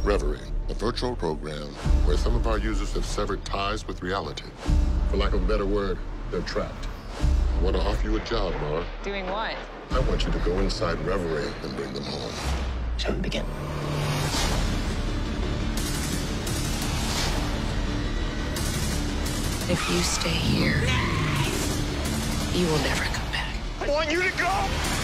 Reverie, a virtual program where some of our users have severed ties with reality. For lack of a better word, they're trapped. I want to offer you a job, Mara. Doing what? I want you to go inside Reverie and bring them home. Shall we begin? If you stay here, you will never come back. I want you to go!